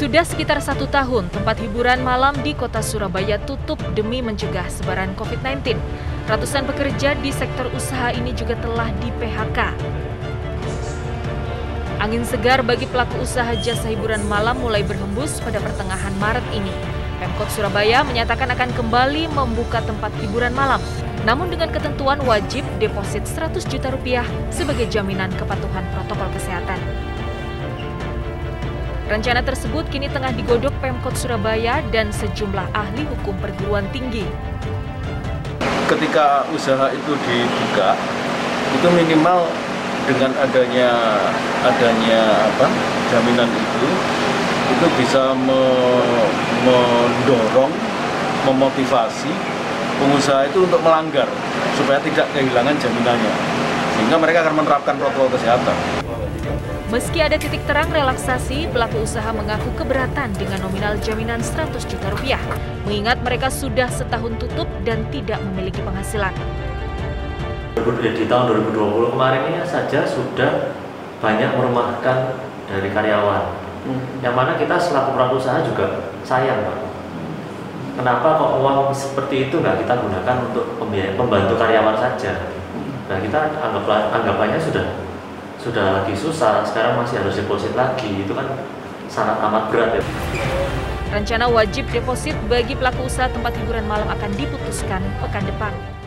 Sudah sekitar 1 tahun, tempat hiburan malam di kota Surabaya tutup demi mencegah sebaran COVID-19. Ratusan pekerja di sektor usaha ini juga telah di-PHK. Angin segar bagi pelaku usaha jasa hiburan malam mulai berhembus pada pertengahan Maret ini. Pemkot Surabaya menyatakan akan kembali membuka tempat hiburan malam, namun dengan ketentuan wajib deposit 100 juta rupiah sebagai jaminan kepatuhan protokol kesehatan. Rencana tersebut kini tengah digodok Pemkot Surabaya dan sejumlah ahli hukum perguruan tinggi. Ketika usaha itu dibuka, itu minimal dengan adanya jaminan itu bisa mendorong, memotivasi pengusaha itu untuk melanggar supaya tidak kehilangan jaminannya, sehingga mereka akan menerapkan protokol kesehatan. Meski ada titik terang relaksasi, pelaku usaha mengaku keberatan dengan nominal jaminan 100 juta rupiah, mengingat mereka sudah setahun tutup dan tidak memiliki penghasilan. Di tahun 2020 kemarin ini saja sudah banyak merumahkan dari karyawan, yang mana kita selaku pelaku usaha juga sayang, Pak. Kenapa kok uang seperti itu nggak kita gunakan untuk membantu karyawan saja? Nah, kita anggapannya sudah lagi susah, sekarang masih harus deposit lagi, itu kan sangat amat berat ya. Rencana wajib deposit bagi pelaku usaha tempat hiburan malam akan diputuskan pekan depan.